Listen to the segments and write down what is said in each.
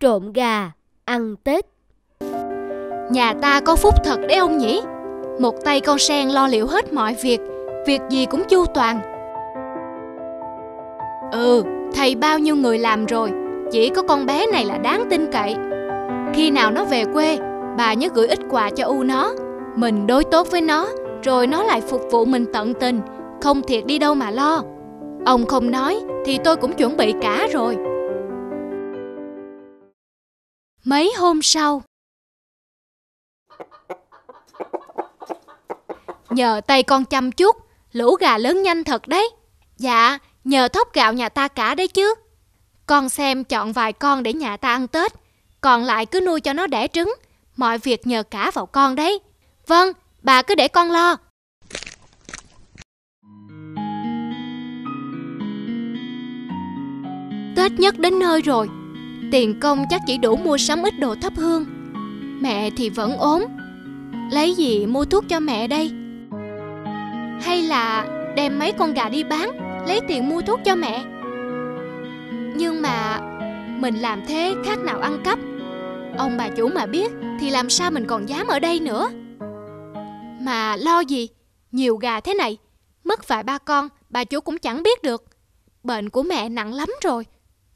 trộm gà ăn Tết. Nhà ta có phúc thật đấy ông nhỉ. Một tay con sen lo liệu hết mọi việc, việc gì cũng chu toàn. Thầy bao nhiêu người làm rồi, chỉ có con bé này là đáng tin cậy. Khi nào nó về quê, bà nhớ gửi ít quà cho U nó. Mình đối tốt với nó, rồi nó lại phục vụ mình tận tình, không thiệt đi đâu mà lo. Ông không nói thì tôi cũng chuẩn bị cả rồi. Mấy hôm sau, nhờ tay con chăm chút, lũ gà lớn nhanh thật đấy. Dạ, nhờ thóc gạo nhà ta cả đấy chứ. Con xem chọn vài con để nhà ta ăn Tết, còn lại cứ nuôi cho nó đẻ trứng. Mọi việc nhờ cả vào con đấy. Vâng, bà cứ để con lo. Tết nhất đến nơi rồi. Tiền công chắc chỉ đủ mua sắm ít đồ thắp hương. Mẹ thì vẫn ốm. Lấy gì mua thuốc cho mẹ đây? Hay là đem mấy con gà đi bán, lấy tiền mua thuốc cho mẹ? Nhưng mà mình làm thế khác nào ăn cắp. Ông bà chủ mà biết thì làm sao mình còn dám ở đây nữa. Mà lo gì, nhiều gà thế này, mất vài ba con bà chủ cũng chẳng biết được. Bệnh của mẹ nặng lắm rồi.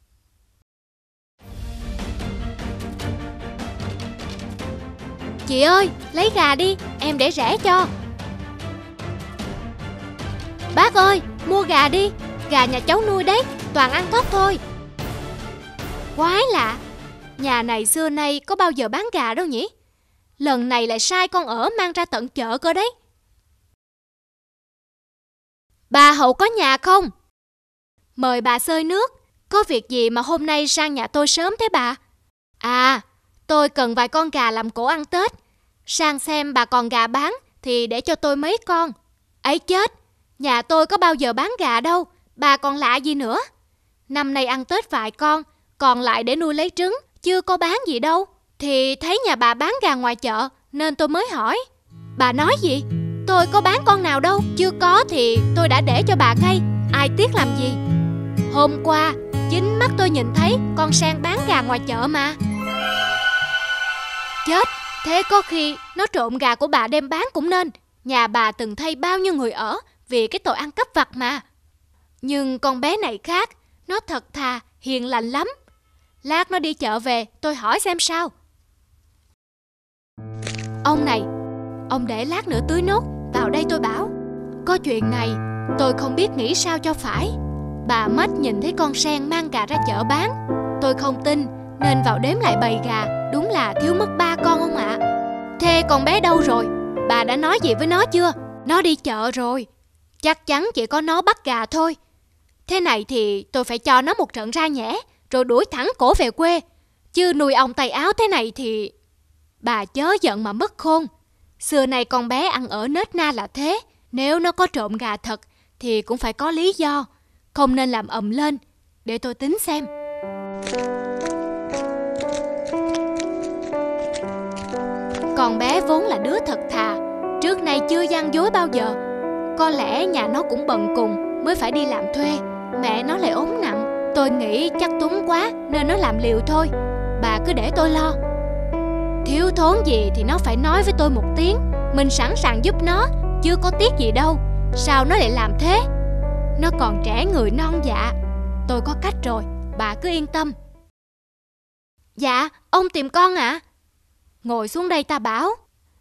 Chị ơi, lấy gà đi, em để rẻ cho. Bác ơi, mua gà đi, gà nhà cháu nuôi đấy, toàn ăn thóc thôi. Quái lạ, nhà này xưa nay có bao giờ bán gà đâu nhỉ? Lần này lại sai con ở mang ra tận chợ cơ đấy. Bà Hậu có nhà không? Mời bà xơi nước. Có việc gì mà hôm nay sang nhà tôi sớm thế bà? À, tôi cần vài con gà làm cỗ ăn Tết. Sang xem bà còn gà bán thì để cho tôi mấy con. Ấy chết, nhà tôi có bao giờ bán gà đâu, bà còn lạ gì nữa. Năm nay ăn Tết vài con, còn lại để nuôi lấy trứng, chưa có bán gì đâu. Thì thấy nhà bà bán gà ngoài chợ nên tôi mới hỏi. Bà nói gì? Tôi có bán con nào đâu. Chưa có thì tôi đã để cho bà ngay, ai tiếc làm gì. Hôm qua chính mắt tôi nhìn thấy con Sen bán gà ngoài chợ mà. Chết, thế có khi nó trộm gà của bà đem bán cũng nên. Nhà bà từng thay bao nhiêu người ở vì cái tội ăn cắp vặt mà. Nhưng con bé này khác, nó thật thà, hiền lành lắm. Lát nó đi chợ về tôi hỏi xem sao. Ông này, ông để lát nữa tưới nốt, vào đây tôi bảo. Có chuyện này tôi không biết nghĩ sao cho phải. Bà Mách nhìn thấy con Sen mang gà ra chợ bán. Tôi không tin nên vào đếm lại bầy gà. Đúng là thiếu mất 3 con ông ạ. Thế con bé đâu rồi? Bà đã nói gì với nó chưa? Nó đi chợ rồi. Chắc chắn chỉ có nó bắt gà thôi. Thế này thì tôi phải cho nó một trận ra nhẽ, rồi đuổi thẳng cổ về quê. Chứ nuôi ông tay áo thế này thì... Bà chớ giận mà mất khôn. Xưa này con bé ăn ở nết na là thế. Nếu nó có trộm gà thật thì cũng phải có lý do, không nên làm ầm lên. Để tôi tính xem. Con bé vốn là đứa thật thà, trước nay chưa gian dối bao giờ. Có lẽ nhà nó cũng bận cùng mới phải đi làm thuê. Mẹ nó lại ốm nặng, tôi nghĩ chắc túng quá nên nó làm liều thôi. Bà cứ để tôi lo. Thiếu thốn gì thì nó phải nói với tôi một tiếng. Mình sẵn sàng giúp nó, chưa có tiếc gì đâu. Sao nó lại làm thế? Nó còn trẻ người non dạ. Tôi có cách rồi, bà cứ yên tâm. Dạ, ông tìm con ạ? Ngồi xuống đây ta bảo.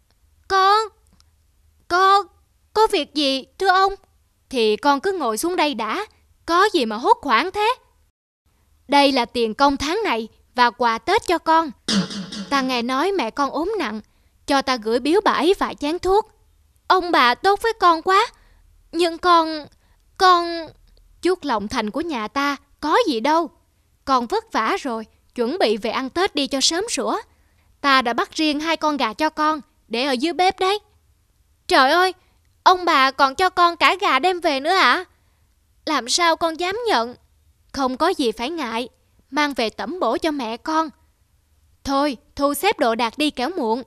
Có việc gì thưa ông? Thì con cứ ngồi xuống đây đã. Có gì mà hốt hoảng thế? Đây là tiền công tháng này và quà Tết cho con. Ta nghe nói mẹ con ốm nặng, cho ta gửi biếu bà ấy vài chén thuốc. Ông bà tốt với con quá. Nhưng con... Chút lòng thành của nhà ta có gì đâu. Con vất vả rồi, chuẩn bị về ăn Tết đi cho sớm sủa. Ta đã bắt riêng 2 con gà cho con, để ở dưới bếp đấy. Trời ơi, ông bà còn cho con cả gà đem về nữa hả? Làm sao con dám nhận? Không có gì phải ngại, mang về tẩm bổ cho mẹ con. Thôi, thu xếp đồ đạc đi kẻo muộn.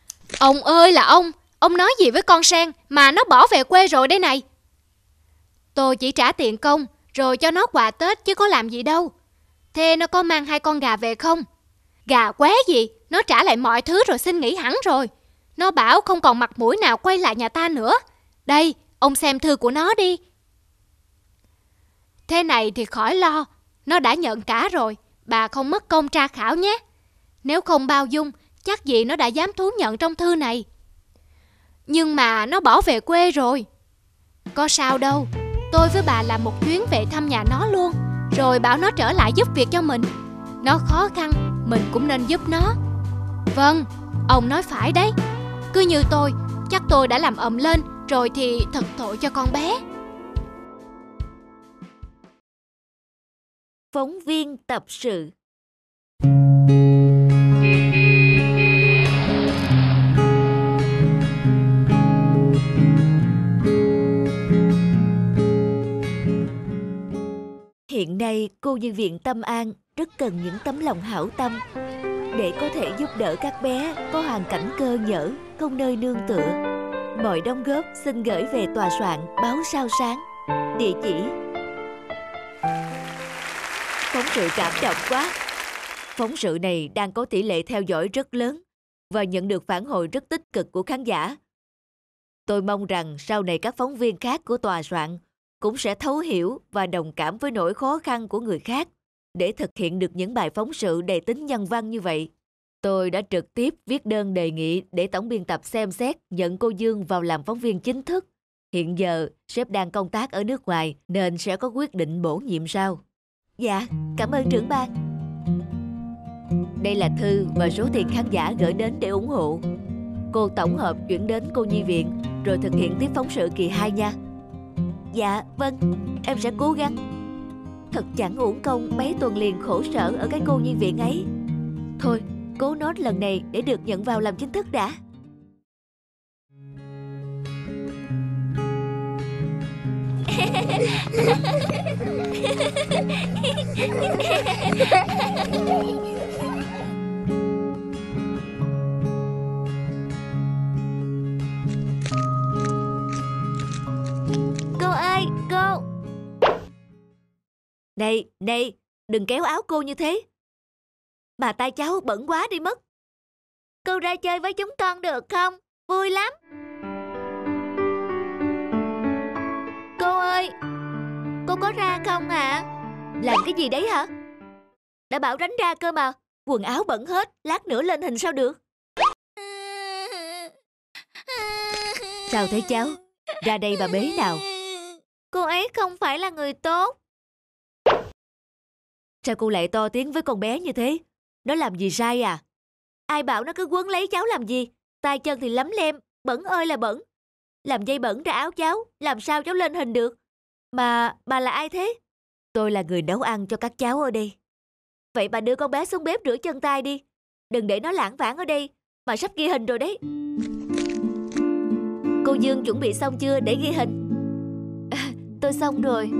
Ông ơi là ông nói gì với con Sen mà nó bỏ về quê rồi đây này? Tôi chỉ trả tiền công rồi cho nó quà Tết chứ có làm gì đâu. Thế nó có mang 2 con gà về không? Gà qué gì, nó trả lại mọi thứ rồi xin nghỉ hẳn rồi. Nó bảo không còn mặt mũi nào quay lại nhà ta nữa. Đây, ông xem thư của nó đi. Thế này thì khỏi lo, nó đã nhận cả rồi, bà không mất công tra khảo nhé. Nếu không bao dung, chắc gì nó đã dám thú nhận trong thư này. Nhưng mà nó bỏ về quê rồi. Có sao đâu, tôi với bà làm một chuyến về thăm nhà nó luôn, rồi bảo nó trở lại giúp việc cho mình. Nó khó khăn, mình cũng nên giúp nó. Vâng, ông nói phải đấy. Cứ như tôi, chắc tôi đã làm ầm lên rồi thì thật tội cho con bé. Phóng viên tập sự. Hiện nay, cô nhi viện Tâm An rất cần những tấm lòng hảo tâm để có thể giúp đỡ các bé có hoàn cảnh cơ nhỡ, không nơi nương tựa. Mọi đóng góp xin gửi về tòa soạn Báo Sao Sáng. Địa chỉ. Phóng sự cảm động quá. Phóng sự này đang có tỷ lệ theo dõi rất lớn và nhận được phản hồi rất tích cực của khán giả. Tôi mong rằng sau này các phóng viên khác của tòa soạn cũng sẽ thấu hiểu và đồng cảm với nỗi khó khăn của người khác để thực hiện được những bài phóng sự đầy tính nhân văn như vậy. Tôi đã trực tiếp viết đơn đề nghị để tổng biên tập xem xét nhận cô Dương vào làm phóng viên chính thức. Hiện giờ, sếp đang công tác ở nước ngoài nên sẽ có quyết định bổ nhiệm sau. Dạ, cảm ơn trưởng ban. Đây là thư và số tiền khán giả gửi đến để ủng hộ. Cô tổng hợp chuyển đến cô nhi viện rồi thực hiện tiếp phóng sự kỳ 2 nha. Dạ, vâng, em sẽ cố gắng. Thật chẳng uổng công mấy tuần liền khổ sở ở cái cô nhi viện ấy. Thôi, cố nốt lần này để được nhận vào làm chính thức đã. Cô ơi, cô. Này, đừng kéo áo cô như thế. Bà tay cháu bẩn quá đi mất. Cô ra chơi với chúng con được không? Vui lắm. Cô ơi, cô có ra không ạ? Làm cái gì đấy hả? Đã bảo tránh ra cơ mà. Quần áo bẩn hết, lát nữa lên hình sao được? Sao thế cháu? Ra đây bà bế nào. Cô ấy không phải là người tốt. Sao cô lại to tiếng với con bé như thế? Nó làm gì sai à? Ai bảo nó cứ quấn lấy cháu làm gì? Tay chân thì lấm lem, bẩn ơi là bẩn. Làm dây bẩn ra áo cháu, làm sao cháu lên hình được? Mà bà là ai thế? Tôi là người nấu ăn cho các cháu ở đây. Vậy bà đưa con bé xuống bếp rửa chân tay đi. Đừng để nó lảng vảng ở đây, mà sắp ghi hình rồi đấy. Cô Dương chuẩn bị xong chưa để ghi hình? Tôi xong rồi.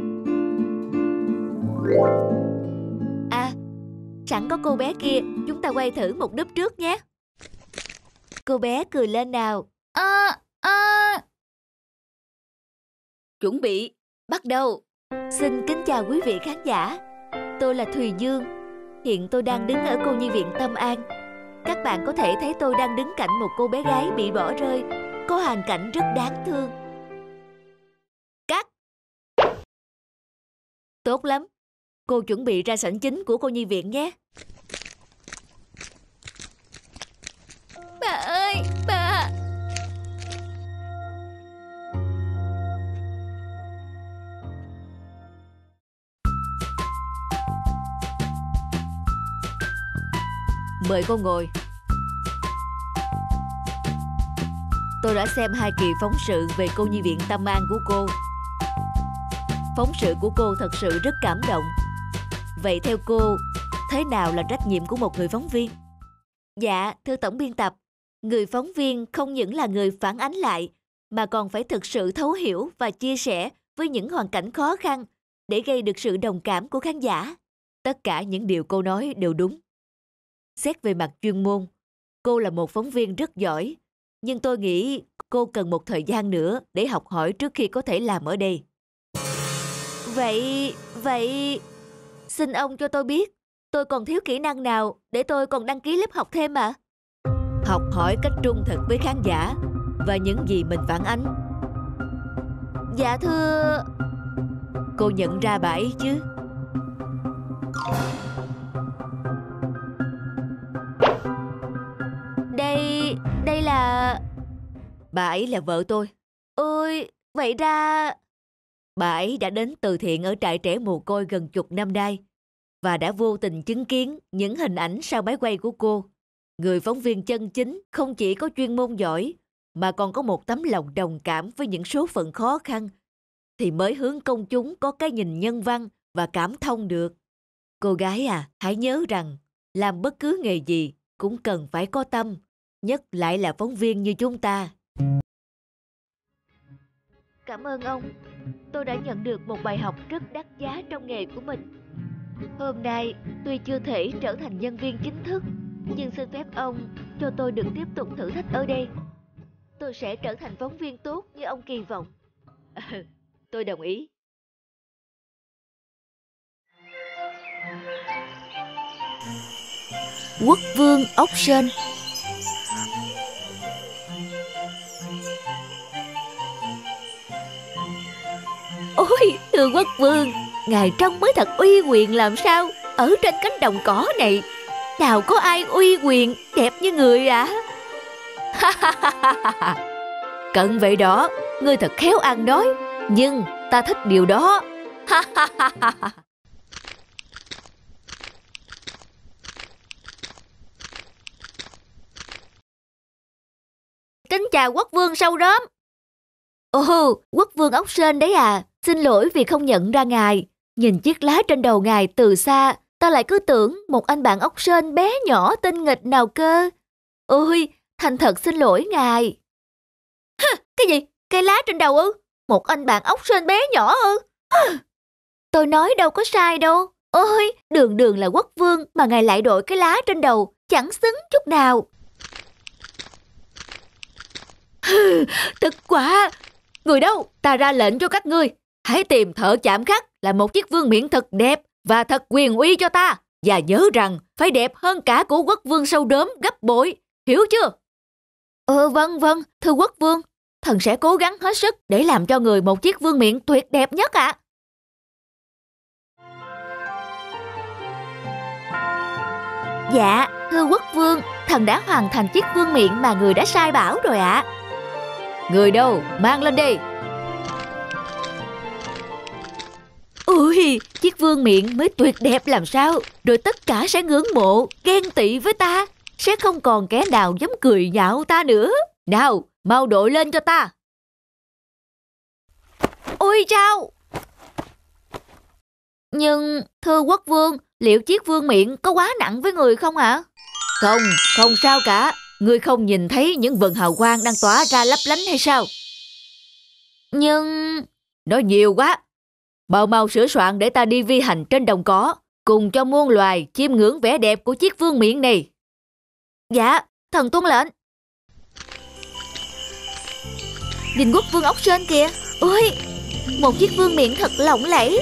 À, sẵn có cô bé kia, chúng ta quay thử một núp trước nhé. Cô bé cười lên nào. Chuẩn bị, bắt đầu. Xin kính chào quý vị khán giả. Tôi là Thùy Dương. Hiện tôi đang đứng ở cô nhi viện Tâm An. Các bạn có thể thấy tôi đang đứng cạnh một cô bé gái bị bỏ rơi, có hoàn cảnh rất đáng thương. Cắt. Tốt lắm. Cô chuẩn bị ra sảnh chính của cô nhi viện nhé. Bà ơi, bà. Mời cô ngồi. Tôi đã xem 2 kỳ phóng sự về cô nhi viện Tâm An của cô. Phóng sự của cô thật sự rất cảm động. Vậy theo cô, thế nào là trách nhiệm của một người phóng viên? Dạ, thưa tổng biên tập, người phóng viên không những là người phản ánh lại, mà còn phải thực sự thấu hiểu và chia sẻ với những hoàn cảnh khó khăn để gây được sự đồng cảm của khán giả. Tất cả những điều cô nói đều đúng. Xét về mặt chuyên môn, cô là một phóng viên rất giỏi, nhưng tôi nghĩ cô cần một thời gian nữa để học hỏi trước khi có thể làm ở đây. Vậy xin ông cho tôi biết tôi còn thiếu kỹ năng nào để tôi còn đăng ký lớp học thêm ạ? Học hỏi cách trung thực với khán giả và những gì mình phản ánh. Dạ thưa... Cô nhận ra bà ấy chứ? Đây là... Bà ấy là vợ tôi. Ôi, vậy ra... Bà ấy đã đến từ thiện ở trại trẻ mồ côi gần chục năm nay và đã vô tình chứng kiến những hình ảnh sau máy quay của cô. Người phóng viên chân chính không chỉ có chuyên môn giỏi mà còn có một tấm lòng đồng cảm với những số phận khó khăn thì mới hướng công chúng có cái nhìn nhân văn và cảm thông được. Cô gái à, hãy nhớ rằng làm bất cứ nghề gì cũng cần phải có tâm, nhất lại là phóng viên như chúng ta. Cảm ơn ông. Tôi đã nhận được một bài học rất đắt giá trong nghề của mình. Hôm nay, tuy chưa thể trở thành nhân viên chính thức, nhưng xin phép ông cho tôi được tiếp tục thử thách ở đây. Tôi sẽ trở thành phóng viên tốt như ông kỳ vọng. Tôi đồng ý. Quốc vương ốc sên. Ôi, thưa quốc vương, ngài trông mới thật uy quyền làm sao? Ở trên cánh đồng cỏ này, nào có ai uy quyền đẹp như người ạ? Cận vậy đó, ngươi thật khéo ăn nói, nhưng ta thích điều đó. Kính chào quốc vương sâu đốm. Ồ, quốc vương ốc sên đấy à. Xin lỗi vì không nhận ra ngài. Nhìn chiếc lá trên đầu ngài từ xa, ta lại cứ tưởng một anh bạn ốc sên bé nhỏ tinh nghịch nào cơ. Ôi, thành thật xin lỗi ngài. Hả, cái gì? Cái lá trên đầu ư? Một anh bạn ốc sên bé nhỏ ư? Tôi nói đâu có sai đâu. Ôi, đường đường là quốc vương mà ngài lại đội cái lá trên đầu, chẳng xứng chút nào. Tức quá. Người đâu? Ta ra lệnh cho các ngươi. Hãy tìm thợ chạm khắc làm một chiếc vương miện thật đẹp và thật quyền uy cho ta. Và nhớ rằng phải đẹp hơn cả của quốc vương sâu đốm gấp bội. Hiểu chưa? Vâng, thưa quốc vương. Thần sẽ cố gắng hết sức để làm cho người một chiếc vương miện tuyệt đẹp nhất ạ. Dạ, thưa quốc vương, thần đã hoàn thành chiếc vương miện mà người đã sai bảo rồi ạ. Người đâu? Mang lên đi. Ui, chiếc vương miện mới tuyệt đẹp làm sao? Rồi tất cả sẽ ngưỡng mộ, ghen tị với ta. Sẽ không còn kẻ nào dám cười nhạo ta nữa. Nào, mau đội lên cho ta. Ôi chao! Nhưng, thưa quốc vương, liệu chiếc vương miện có quá nặng với người không ạ? Không sao cả. Ngươi không nhìn thấy những vầng hào quang đang tỏa ra lấp lánh hay sao? Nhưng... Nói nhiều quá. Mau sửa soạn để ta đi vi hành trên đồng cỏ, cùng cho muôn loài chiêm ngưỡng vẻ đẹp của chiếc vương miện này. Dạ, thần tuân lệnh. Nhìn quốc vương ốc sên kìa. Ôi, một chiếc vương miện thật lộng lẫy.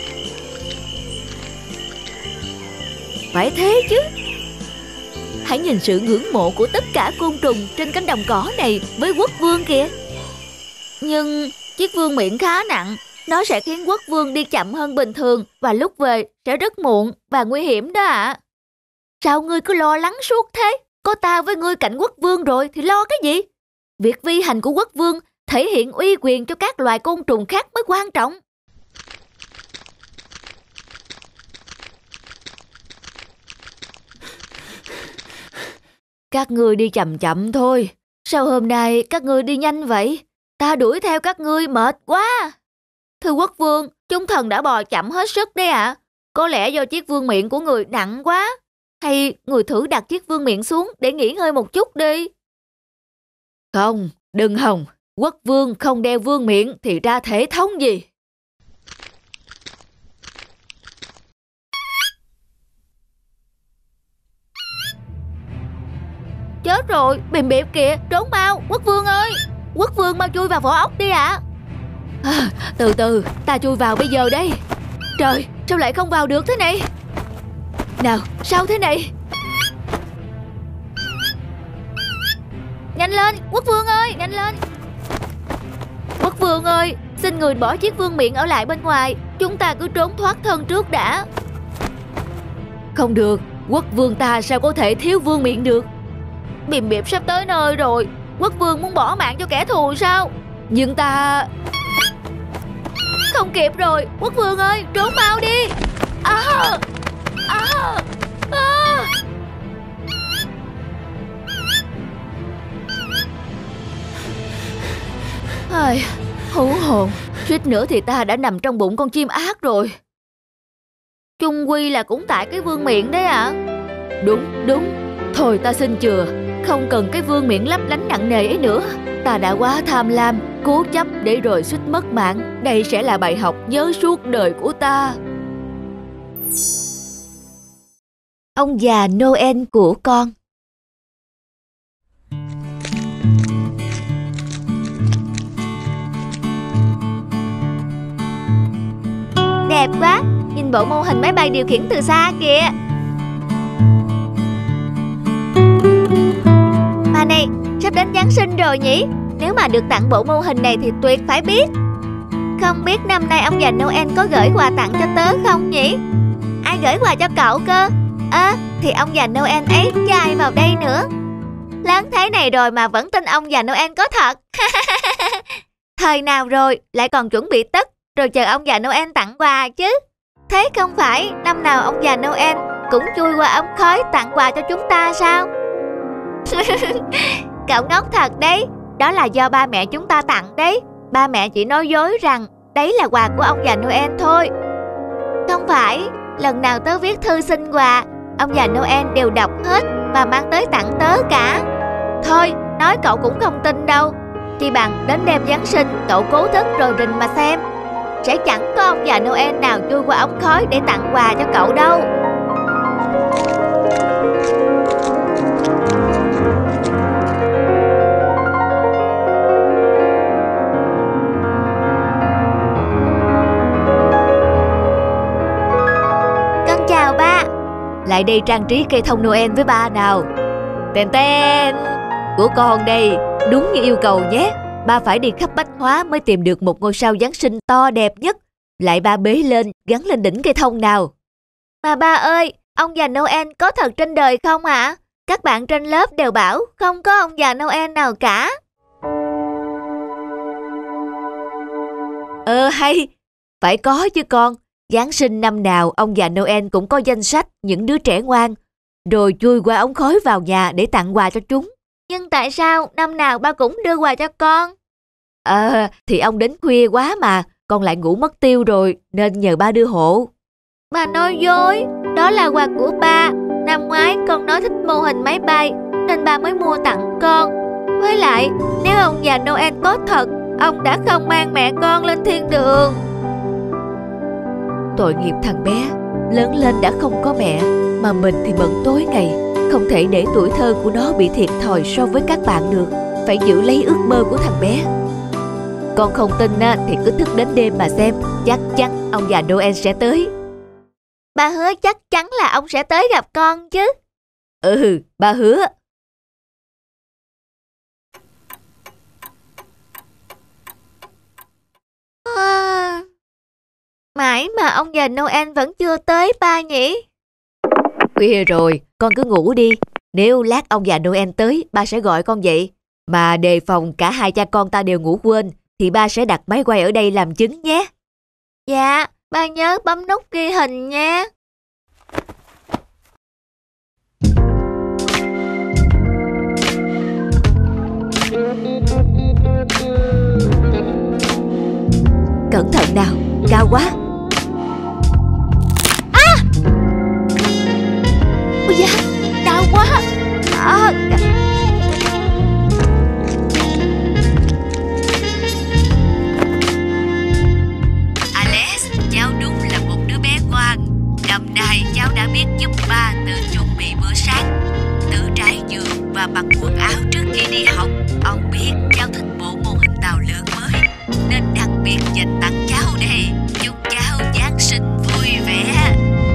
Phải thế chứ. Hãy nhìn sự ngưỡng mộ của tất cả côn trùng trên cánh đồng cỏ này với quốc vương kìa. Nhưng chiếc vương miện khá nặng. Nó sẽ khiến quốc vương đi chậm hơn bình thường và lúc về sẽ rất muộn và nguy hiểm đó ạ. Sao ngươi cứ lo lắng suốt thế? Có ta với ngươi cạnh quốc vương rồi thì lo cái gì? Việc vi hành của quốc vương thể hiện uy quyền cho các loài côn trùng khác mới quan trọng. Các ngươi đi chậm chậm thôi. Sao hôm nay các ngươi đi nhanh vậy? Ta đuổi theo các ngươi mệt quá. Thưa quốc vương, chúng thần đã bò chậm hết sức đấy ạ. Có lẽ do chiếc vương miện của người nặng quá. Hay người thử đặt chiếc vương miện xuống để nghỉ ngơi một chút đi. Không, đừng hòng. Quốc vương không đeo vương miện thì ra thể thống gì. Chết rồi, bìm bịp kìa, trốn mau, quốc vương ơi. Quốc vương mau chui vào vỏ ốc đi ạ. Từ từ, ta chui vào bây giờ đây. Trời, sao lại không vào được thế này? Nào, sao thế này? Nhanh lên, Quốc vương ơi, nhanh lên. Quốc vương ơi, xin người bỏ chiếc vương miện ở lại bên ngoài. Chúng ta cứ trốn thoát thân trước đã. Không được, quốc vương ta sao có thể thiếu vương miện được? Bìm bịp sắp tới nơi rồi. Quốc vương muốn bỏ mạng cho kẻ thù sao? Nhưng ta... Không kịp rồi, quốc vương ơi, trốn mau đi. Hú hồn, suýt nữa thì ta đã nằm trong bụng con chim ác rồi. Chung quy là cũng tại cái vương miện đấy ạ. Đúng. Thôi ta xin chừa, không cần cái vương miện lấp lánh nặng nề ấy nữa. Ta đã quá tham lam, cố chấp để rồi suýt mất mạng. Đây sẽ là bài học nhớ suốt đời của ta. Ông già Noel của con. Đẹp quá, nhìn bộ mô hình máy bay điều khiển từ xa kìa. Mà này, sắp đến Giáng sinh rồi nhỉ? Nếu mà được tặng bộ mô hình này thì tuyệt phải biết. Không biết năm nay ông già Noel có gửi quà tặng cho tớ không nhỉ? Ai gửi quà cho cậu cơ? Thì ông già Noel ấy chai vào đây nữa. Lớn thế này rồi mà vẫn tin ông già Noel có thật. Thời nào rồi lại còn chuẩn bị tất rồi chờ ông già Noel tặng quà chứ. Thế không phải năm nào ông già Noel cũng chui qua ống khói tặng quà cho chúng ta sao? Cậu ngốc thật đấy. Đó là do ba mẹ chúng ta tặng đấy. Ba mẹ chỉ nói dối rằng đấy là quà của ông già Noel thôi. Không phải, lần nào tớ viết thư xin quà, ông già Noel đều đọc hết và mang tới tặng tớ cả. Thôi, nói cậu cũng không tin đâu. Chỉ bằng đến đêm Giáng sinh cậu cố thức rồi rình mà xem. Sẽ chẳng có ông già Noel nào chui qua ống khói để tặng quà cho cậu đâu. Con chào ba. Lại đây trang trí cây thông Noel với ba nào. Tên tên của con đây, đúng như yêu cầu nhé. Ba phải đi khắp Bách Hóa mới tìm được một ngôi sao Giáng sinh to đẹp nhất. Lại ba bế lên, gắn lên đỉnh cây thông nào. Mà ba ơi, ông già Noel có thật trên đời không ạ? Các bạn trên lớp đều bảo không có ông già Noel nào cả. Hay, phải có chứ con. Giáng sinh năm nào ông già Noel cũng có danh sách những đứa trẻ ngoan, rồi chui qua ống khói vào nhà để tặng quà cho chúng. Nhưng tại sao năm nào ba cũng đưa quà cho con? Thì ông đến khuya quá mà, con lại ngủ mất tiêu rồi, nên nhờ ba đưa hộ. Bà nói dối, đó là quà của ba. Năm ngoái con nói thích mô hình máy bay, nên ba mới mua tặng con. Với lại, nếu ông già Noel có thật, ông đã không mang mẹ con lên thiên đường. Tội nghiệp thằng bé, lớn lên đã không có mẹ, mà mình thì bận tối ngày. Không thể để tuổi thơ của nó bị thiệt thòi so với các bạn được. Phải giữ lấy ước mơ của thằng bé. Con không tin thì cứ thức đến đêm mà xem. Chắc chắn ông già Noel sẽ tới. Ba hứa chắc chắn là ông sẽ tới gặp con chứ. Ba hứa. Mãi mà ông già Noel vẫn chưa tới ba nhỉ? Khuya rồi, con cứ ngủ đi. Nếu lát ông già Noel tới, ba sẽ gọi con dậy. Mà đề phòng cả hai cha con ta đều ngủ quên, thì ba sẽ đặt máy quay ở đây làm chứng nhé. Dạ, ba nhớ bấm nút ghi hình nha. Cẩn thận nào, cao quá. Ôi da, đau quá. Alex, cháu đúng là một đứa bé ngoan. Năm nay cháu đã biết giúp ba tự chuẩn bị bữa sáng, tự trải giường và mặc quần áo trước khi đi học. Ông biết cháu thích bộ mô hình tàu lượn mới, nên đặc biệt biệt dành tặng cháu đây. Chúc cháu Giáng sinh vui vẻ.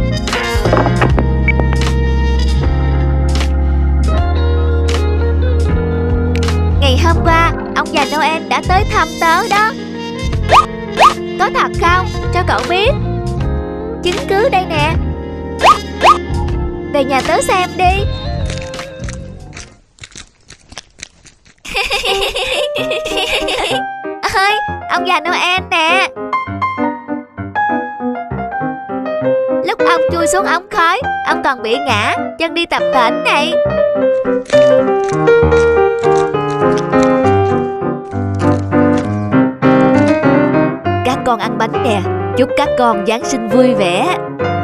Ngày hôm qua, ông già Noel đã tới thăm tớ đó. Có thật không? Cho cậu biết. Chứng cứ đây nè. Về nhà tớ xem đi. Ơi, ông già Noel nè. Lúc ông chui xuống ống khói, ông còn bị ngã, chân đi tập tễnh này. Các con ăn bánh nè. Chúc các con Giáng sinh vui vẻ.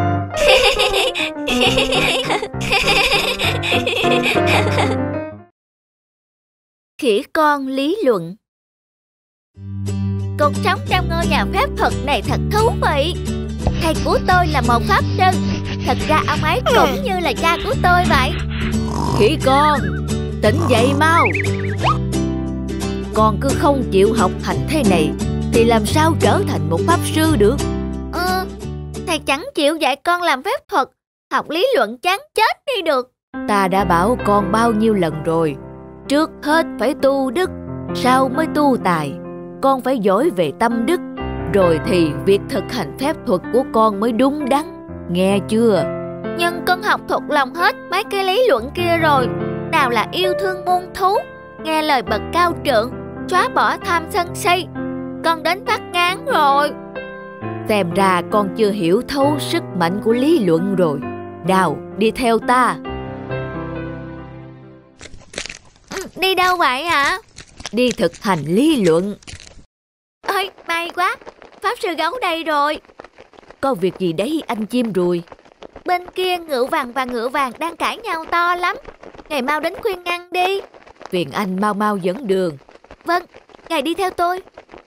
Khỉ con lý luận. Cuộc sống trong ngôi nhà phép thuật này thật thú vị. Thầy của tôi là một pháp sư. Thật ra ông ấy cũng như là cha của tôi vậy. Khỉ con, tỉnh dậy mau. Con cứ không chịu học hành thế này thì làm sao trở thành một pháp sư được? Thầy chẳng chịu dạy con làm phép thuật. Học lý luận chán chết đi được. Ta đã bảo con bao nhiêu lần rồi. Trước hết phải tu đức, sau mới tu tài. Con phải giỏi về tâm đức, rồi thì việc thực hành phép thuật của con mới đúng đắn. Nghe chưa? Nhưng con học thuộc lòng hết mấy cái lý luận kia rồi. Nào là yêu thương muôn thú, nghe lời bậc cao trượng, xóa bỏ tham sân si. Con đến phát ngán rồi. Xem ra con chưa hiểu thấu sức mạnh của lý luận rồi. Nào, đi theo ta. Đi đâu vậy hả? Đi thực hành lý luận. Ôi, may quá, pháp sư gấu đây rồi. Có việc gì đấy anh chim ruồi? Bên kia ngựa vàng và ngựa vàng đang cãi nhau to lắm. Ngài mau đến khuyên ngăn đi. Phiền anh mau mau dẫn đường. Vâng, ngài đi theo tôi.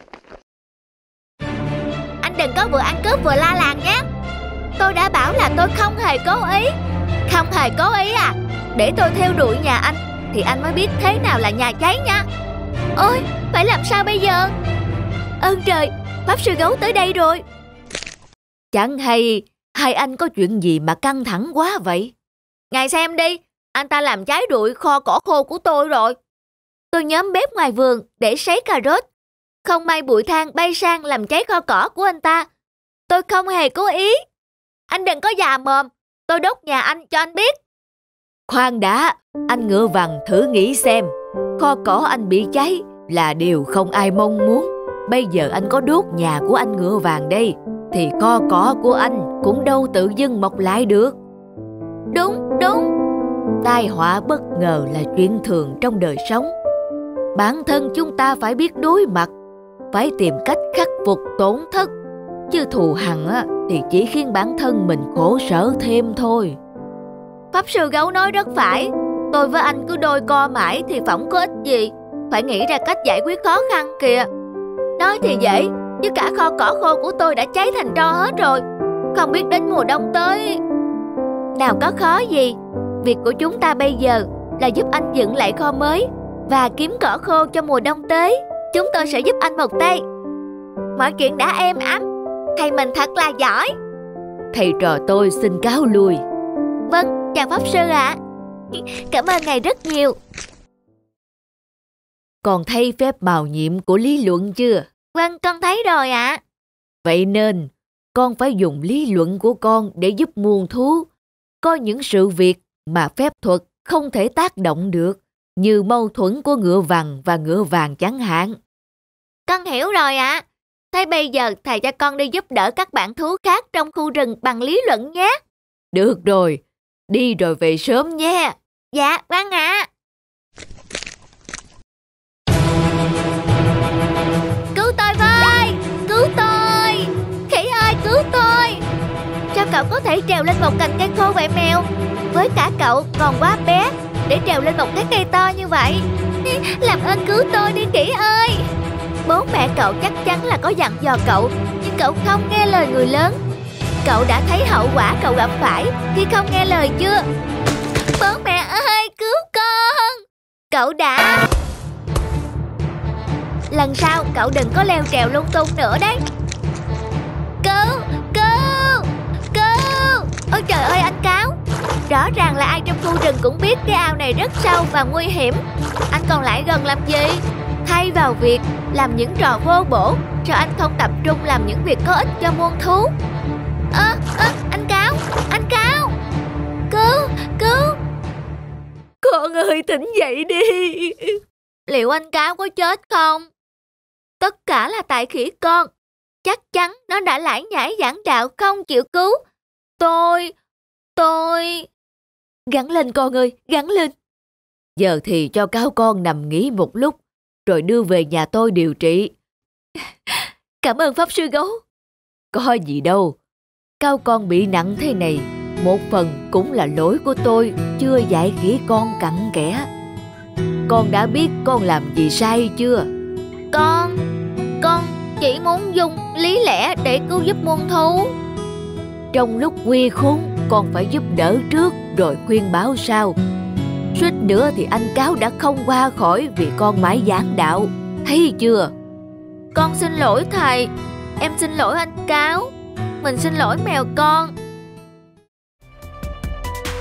Anh đừng có vừa ăn cướp vừa la làng nhé. Tôi đã bảo là tôi không hề cố ý. Không hề cố ý à? Để tôi theo đuổi nhà anh thì anh mới biết thế nào là nhà cháy nha. Ôi, phải làm sao bây giờ? Ơn trời, pháp sư gấu tới đây rồi. Chẳng hay hai anh có chuyện gì mà căng thẳng quá vậy? Ngài xem đi, anh ta làm cháy rụi kho cỏ khô của tôi rồi. Tôi nhóm bếp ngoài vườn để sấy cà rốt. Không may bụi than bay sang làm cháy kho cỏ của anh ta. Tôi không hề cố ý. Anh đừng có già mồm, tôi đốt nhà anh cho anh biết. Khoan đã, anh ngựa vàng thử nghĩ xem. Kho cỏ anh bị cháy là điều không ai mong muốn. Bây giờ anh có đốt nhà của anh ngựa vàng đây, thì kho cỏ của anh cũng đâu tự dưng mọc lại được. Đúng, đúng. Tai họa bất ngờ là chuyện thường trong đời sống. Bản thân chúng ta phải biết đối mặt, phải tìm cách khắc phục tổn thất. Chứ thù hằn thì chỉ khiến bản thân mình khổ sở thêm thôi. Pháp sư gấu nói rất phải. Tôi với anh cứ đôi co mãi thì phỏng có ích gì. Phải nghĩ ra cách giải quyết khó khăn kìa. Nói thì dễ, chứ cả kho cỏ khô của tôi đã cháy thành tro hết rồi. Không biết đến mùa đông tới. Nào có khó gì. Việc của chúng ta bây giờ là giúp anh dựng lại kho mới và kiếm cỏ khô cho mùa đông tới. Chúng tôi sẽ giúp anh một tay. Mọi chuyện đã êm ấm. Thầy mình thật là giỏi. Thầy trò tôi xin cáo lui. Vâng, chào pháp sư ạ. Cảm ơn ngài rất nhiều. Còn thấy phép màu nhiệm của lý luận chưa? Vâng, con thấy rồi ạ. Vậy nên, con phải dùng lý luận của con để giúp muôn thú. Có những sự việc mà phép thuật không thể tác động được, như mâu thuẫn của ngựa vàng và ngựa vàng chẳng hạn. Con hiểu rồi ạ. Thế bây giờ thầy cho con đi giúp đỡ các bạn thú khác trong khu rừng bằng lý luận nhé. Được rồi, đi rồi về sớm nhé. Dạ, vâng ạ. Cứu tôi với! Cứu tôi! Khỉ ơi, cứu tôi! Sao cậu có thể trèo lên một cành cây khô vậy mèo? Với cả cậu còn quá bé để trèo lên một cái cây to như vậy. Làm ơn cứu tôi đi khỉ ơi! Bố mẹ cậu chắc chắn là có dặn dò cậu, nhưng cậu không nghe lời người lớn. Cậu đã thấy hậu quả cậu gặp phải khi không nghe lời chưa? Bố mẹ ơi, cứu con! Cậu đã lần sau cậu đừng có leo trèo lung tung nữa đấy. Cứu, cứu, cứu. Ôi trời ơi anh Cáo, rõ ràng là ai trong khu rừng cũng biết cái ao này rất sâu và nguy hiểm. Anh còn lại gần làm gì? Thay vào việc làm những trò vô bổ, sao anh không tập trung làm những việc có ích cho muôn thú? Anh Cáo, cứu, cứu. Con ơi, tỉnh dậy đi. Liệu anh Cáo có chết không? Tất cả là tại khỉ con. Chắc chắn nó đã lải nhải giảng đạo không chịu cứu. Tôi... Gắng lên con ơi, gắng lên. Giờ thì cho Cáo con nằm nghỉ một lúc, rồi đưa về nhà tôi điều trị. Cảm ơn Pháp Sư Gấu. Có gì đâu. Cáo con bị nặng thế này, một phần cũng là lỗi của tôi chưa dạy khỉ con cặn kẽ. Con đã biết con làm gì sai chưa? Con chỉ muốn dùng lý lẽ để cứu giúp muôn thú. Trong lúc nguy khốn, con phải giúp đỡ trước rồi khuyên bảo sau. Suýt nữa thì anh Cáo đã không qua khỏi vì con mãi giảng đạo. Thấy chưa? Con xin lỗi thầy. Em xin lỗi anh Cáo. Mình xin lỗi mèo con.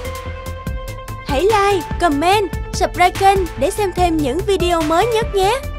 Hãy like, comment, subscribe kênh để xem thêm những video mới nhất nhé.